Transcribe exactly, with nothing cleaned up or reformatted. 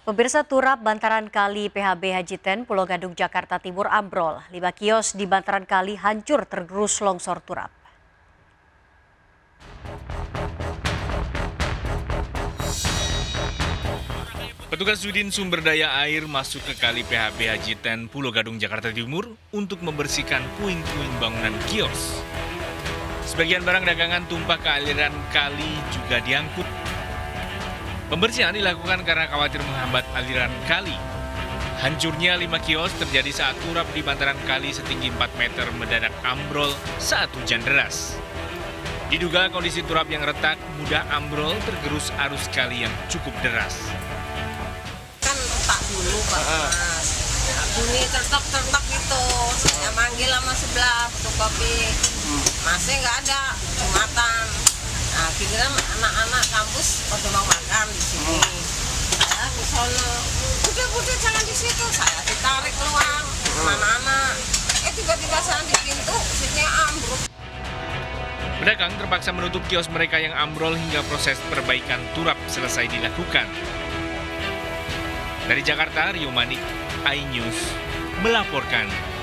Pemirsa turap bantaran kali P H B Hajiten Pulau Gadung Jakarta Timur ambrol. Lima kios di bantaran kali hancur tergerus longsor turap. Petugas Sudin Sumber Daya Air masuk ke kali P H B Hajiten Pulau Gadung Jakarta Timur untuk membersihkan puing-puing bangunan kios. Sebagian barang dagangan tumpah ke aliran kali juga diangkut. Pembersihan dilakukan karena khawatir menghambat aliran kali. Hancurnya lima kios terjadi saat turap di bantaran kali setinggi empat meter mendadak ambrol saat hujan deras. Diduga kondisi turap yang retak mudah ambrol tergerus arus kali yang cukup deras. Kan retak dulu Pak Mas, bunyi tertok-tertok gitu, saya manggil sama sebelah untuk kopi, masih nggak ada, Jumatan. Nah, kira anak-anak kampus pada mau makan di sini. Saya di sono, udah-udah jangan di situ. Saya ditarik keluar, anak-anak. Eh tiba-tiba saya di pintu, sini ambruk. Pedagang terpaksa menutup kios mereka yang ambrol hingga proses perbaikan turap selesai dilakukan. Dari Jakarta, Rio Manik, iNews melaporkan.